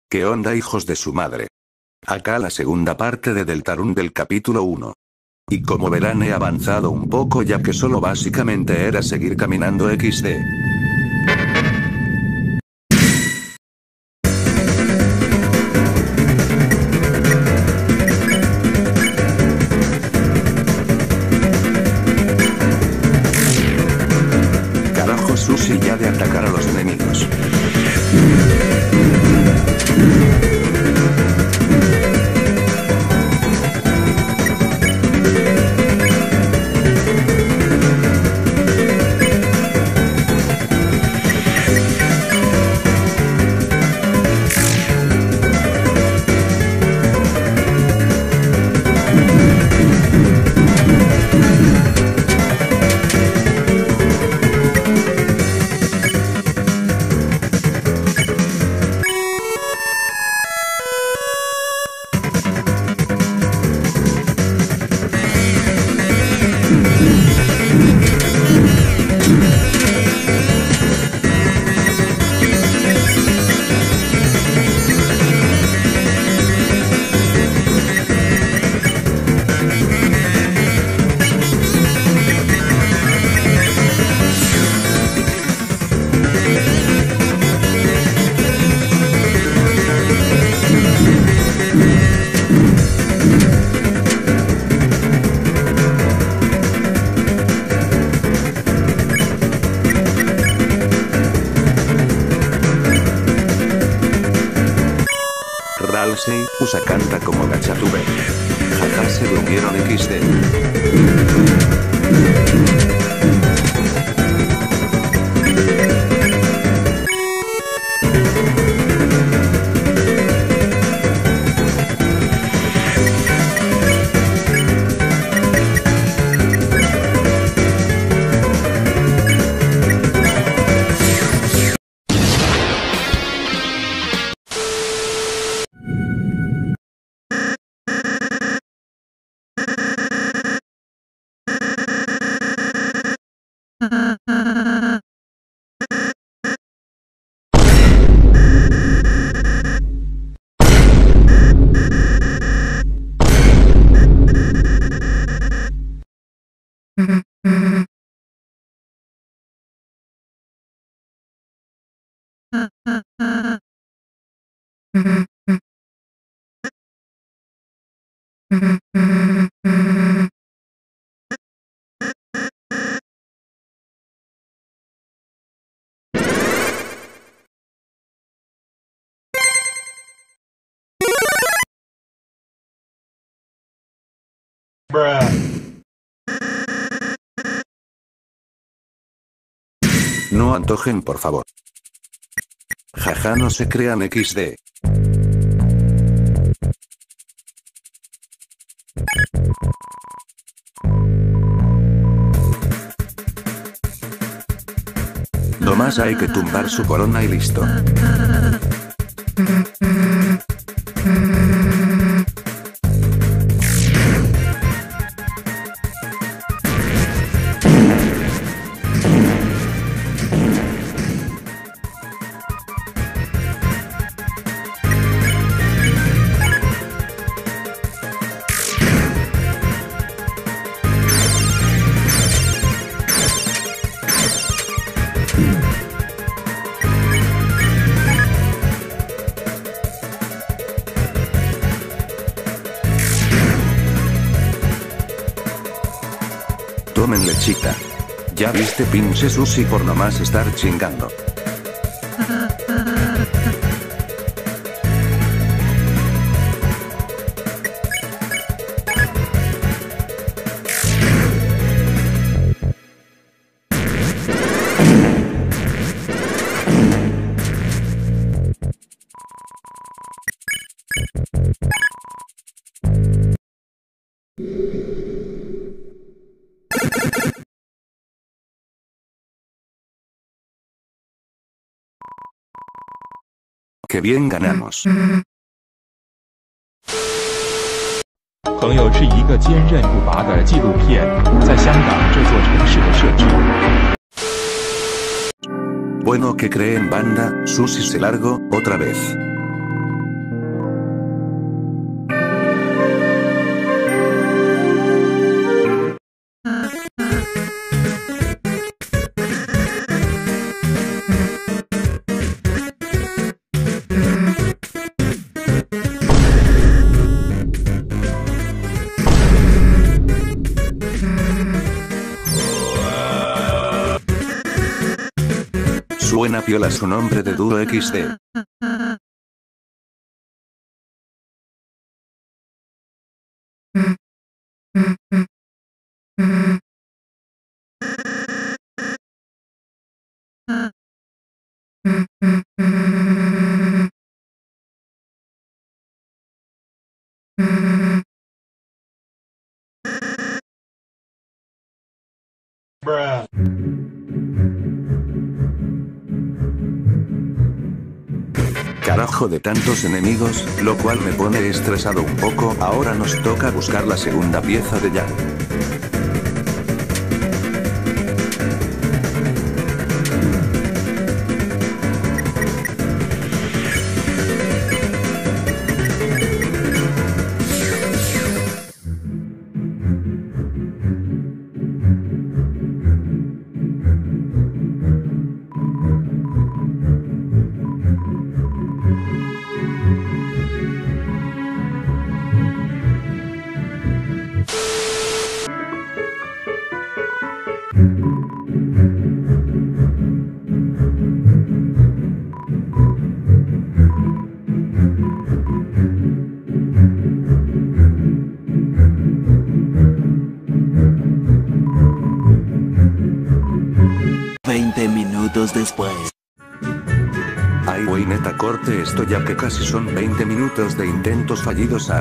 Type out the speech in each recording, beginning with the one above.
¿Qué onda, hijos de su madre? Acá la segunda parte de Deltarune del capítulo 1. Y como verán, he avanzado un poco, ya que solo básicamente era seguir caminando XD. Carajo, Sushi, ya de atacar a los enemigos. Ralsei, usa canta como Gachatube. Jaja, se durmieron XD. No antojen, por favor. Jaja, no se crean XD. Nomás hay que tumbar su corona y listo. Tomen lechita. Ya viste, pinche Sushi, por nomás estar chingando. ¡Qué bien ganamos! 朋友是一个坚韧不拔的纪录片，在香港这座城市的设置。 Bueno, ¿qué creen, banda? Sushi se largó, otra vez. buena piola su nombre de duro XD. Carajo de tantos enemigos, lo cual me pone estresado un poco. Ahora nos toca buscar la segunda pieza de Jack. Minutos después. Ay güey, neta, corte esto ya que casi son 20 minutos de intentos fallidos.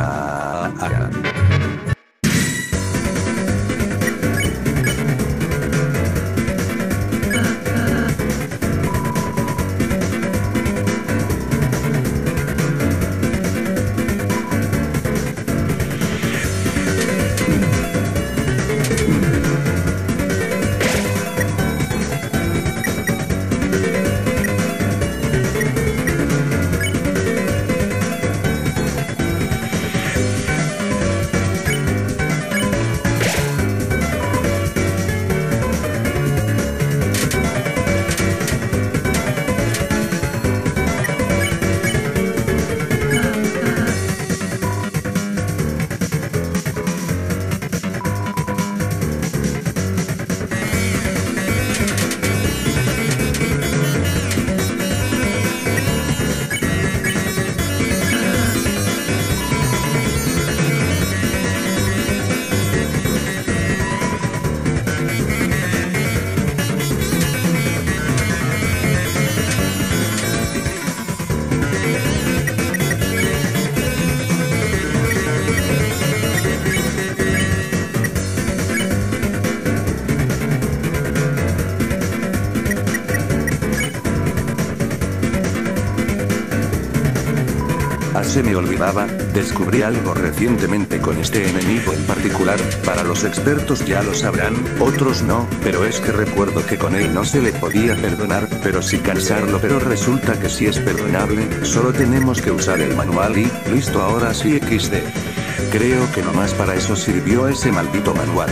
Se me olvidaba, descubrí algo recientemente con este enemigo en particular. Para los expertos ya lo sabrán, otros no, pero es que recuerdo que con él no se le podía perdonar, pero sí cansarlo, pero resulta que sí es perdonable. Solo tenemos que usar el manual y, listo, ahora sí XD. Creo que nomás para eso sirvió ese maldito manual.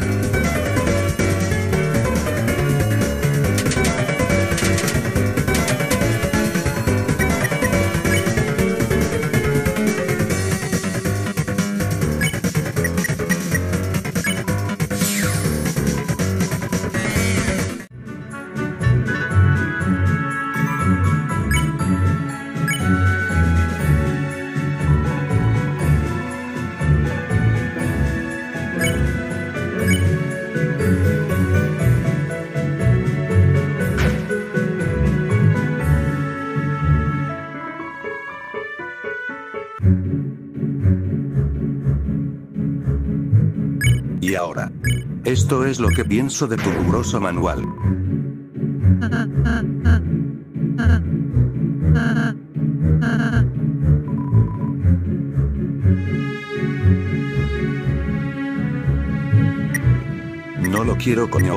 Y ahora. Esto es lo que pienso de tu riguroso manual. No lo quiero, coño.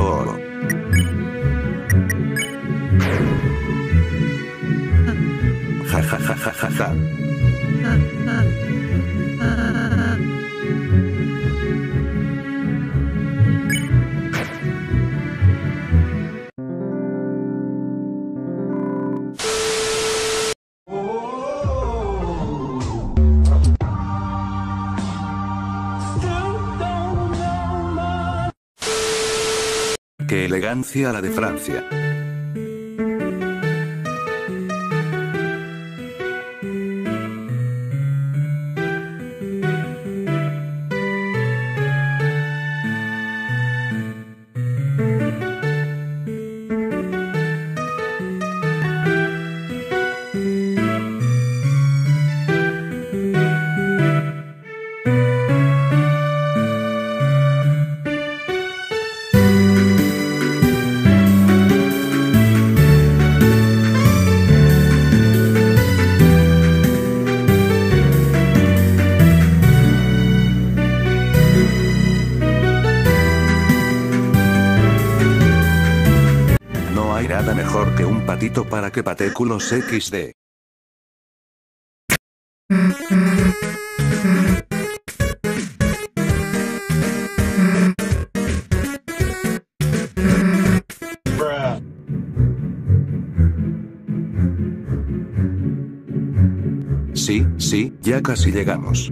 Ja ja ja ja ja ja. Qué elegancia la de Francia. patito para que patéculos XD. Sí, ya casi llegamos.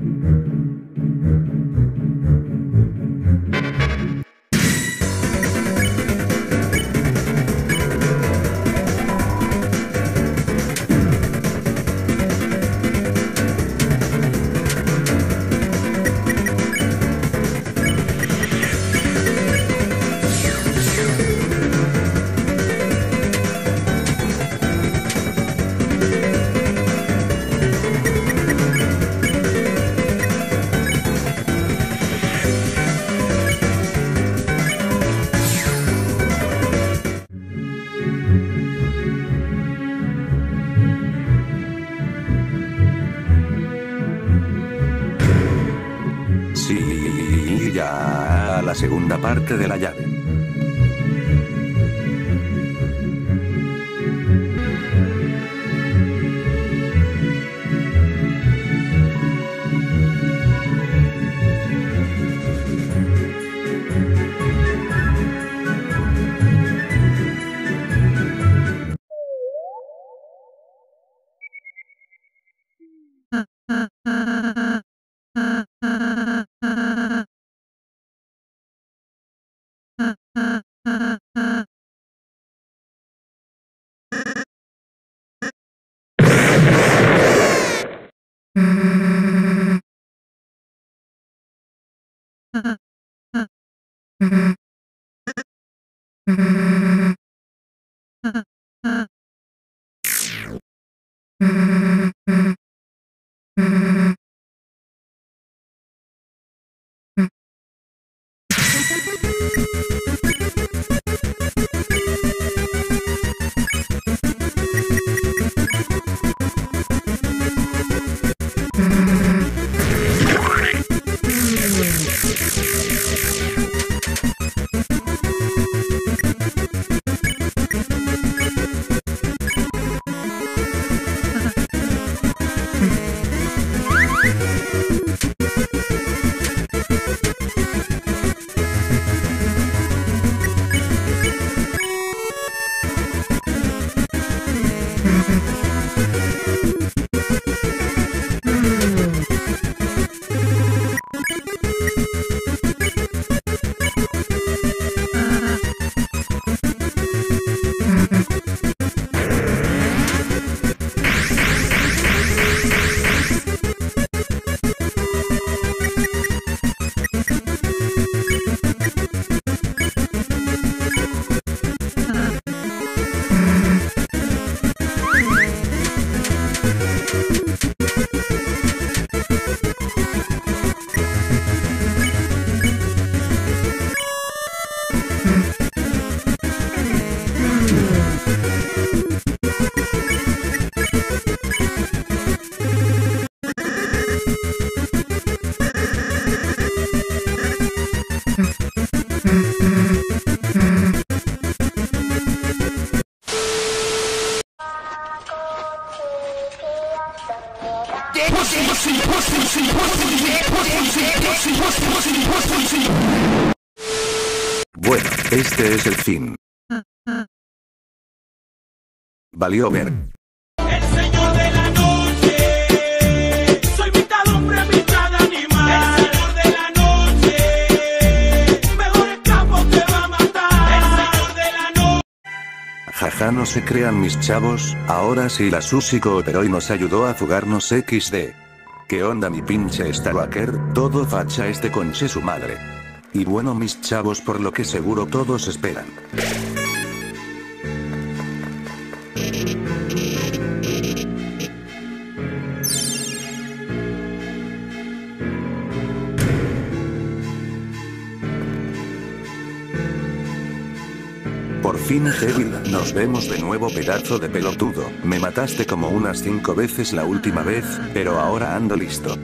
Sí, ya la segunda parte de la llave. Bueno, este es el fin. Valió ver. El señor de la noche. Soy mitad hombre, mitad animal. El señor de la noche. Mejor escapo que va a matar. El señor de la noche. Jaja, no se crean mis chavos, ahora sí la Susi cooperó y nos ayudó a fugarnos XD. ¿Qué onda mi pinche Starwacker? Todo facha este conche su madre. Y bueno mis chavos, por lo que seguro todos esperan. Por fin Devil, nos vemos de nuevo pedazo de pelotudo, me mataste como unas 5 veces la última vez, pero ahora ando listo.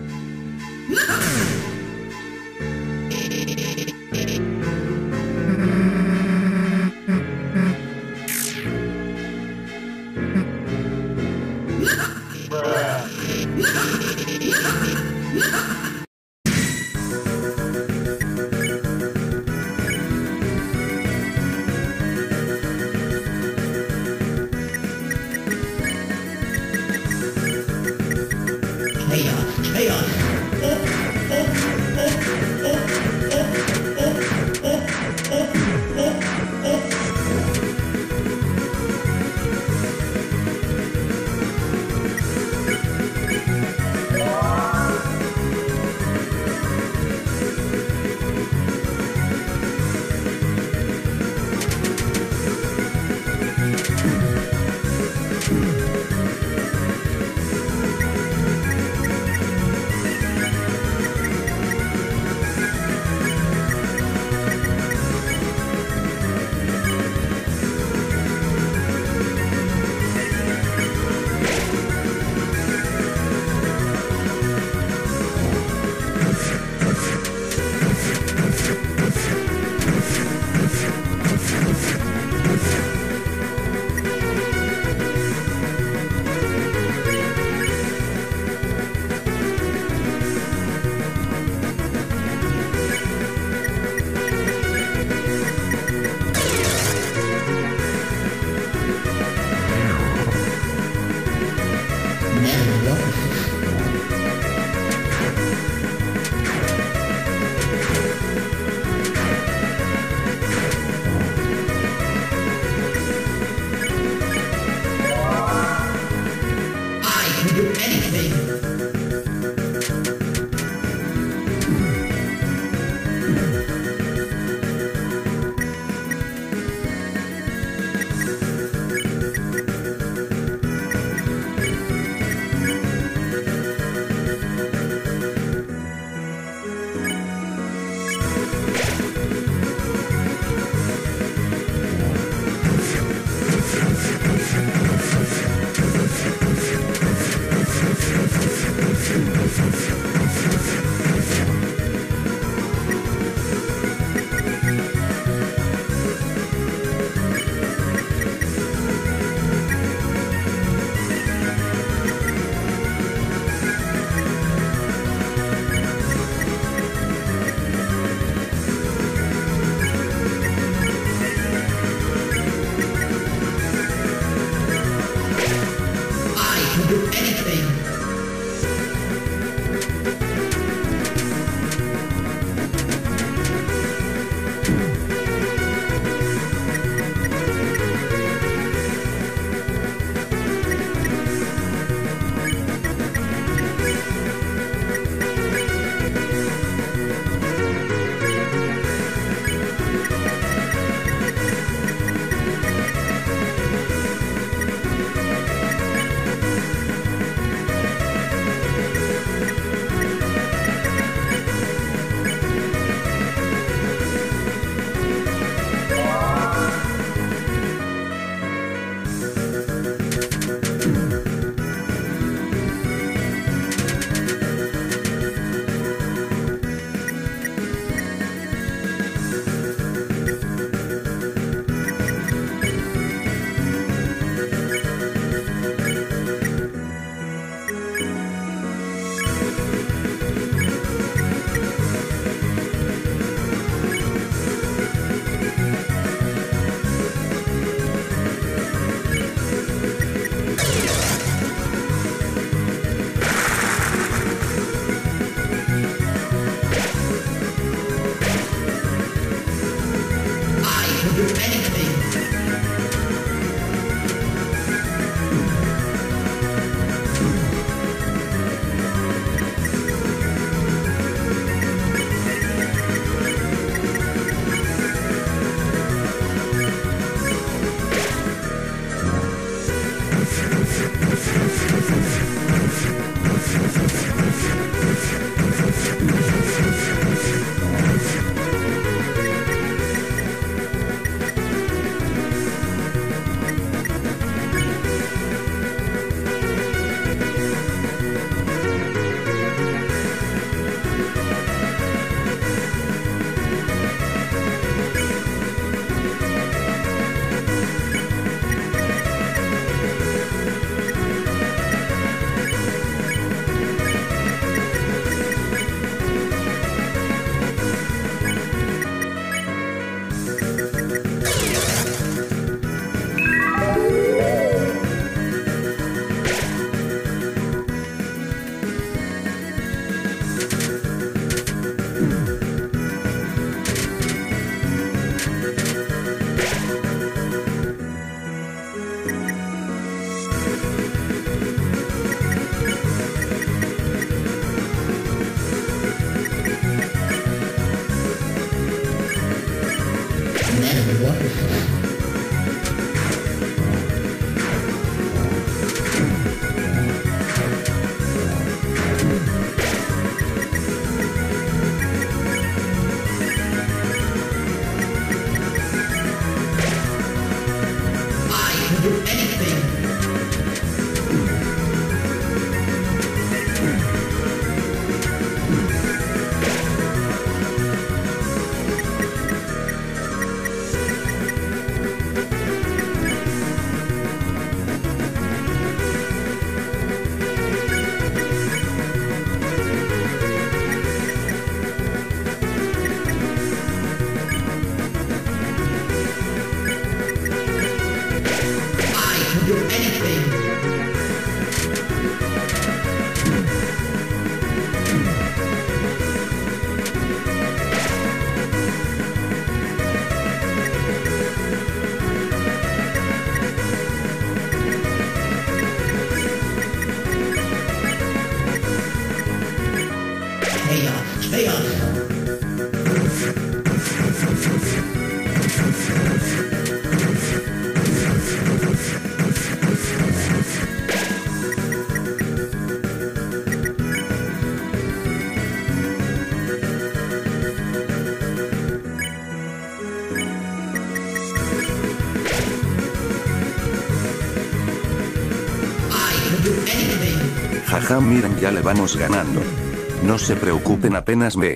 Jaja, miren, ya le vamos ganando. No se preocupen, apenas ve.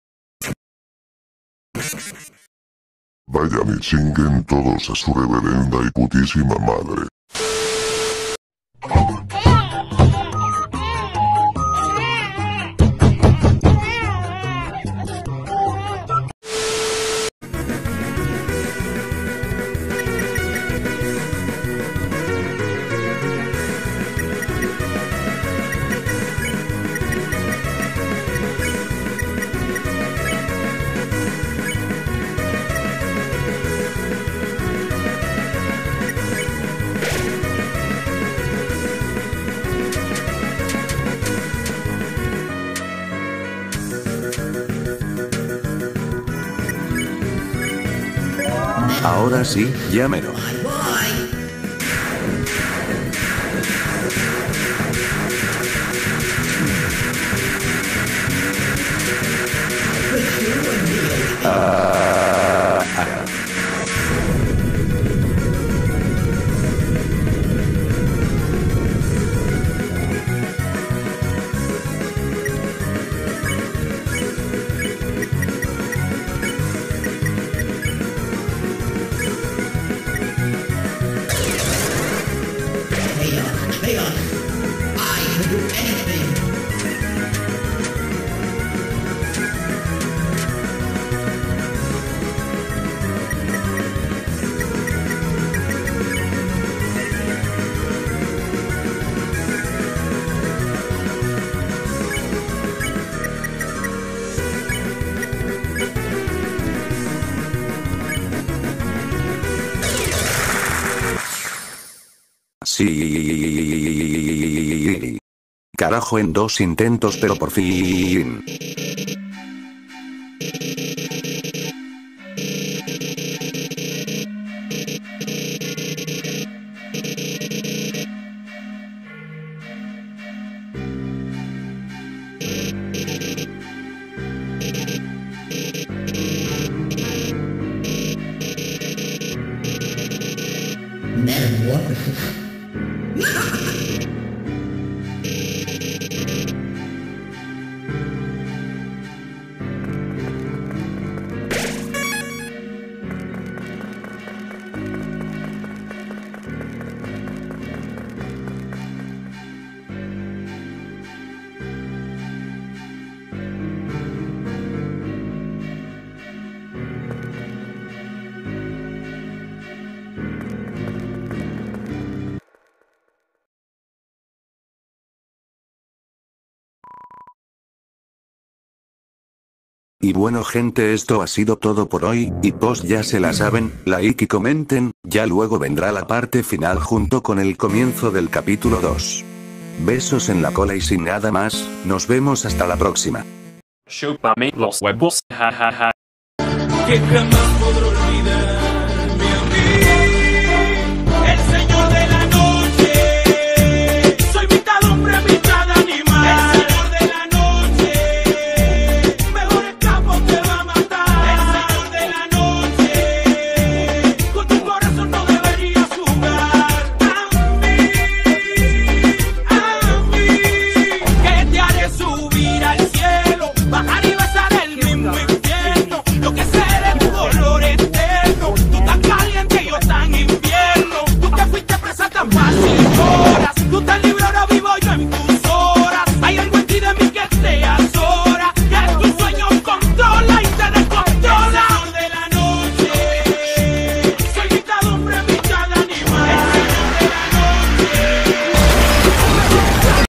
Vayan y chinguen todos a su reverenda y putísima madre. Ahora sí, ya mero. Sí. Carajo, en 2 intentos, pero por fin. Metamorphosis. Y bueno gente, esto ha sido todo por hoy, y pues ya se la saben, like y comenten, ya luego vendrá la parte final junto con el comienzo del capítulo 2. Besos en la cola y sin nada más, nos vemos hasta la próxima. Chúpame los huevos, jajaja. Que jamás podré olvidar.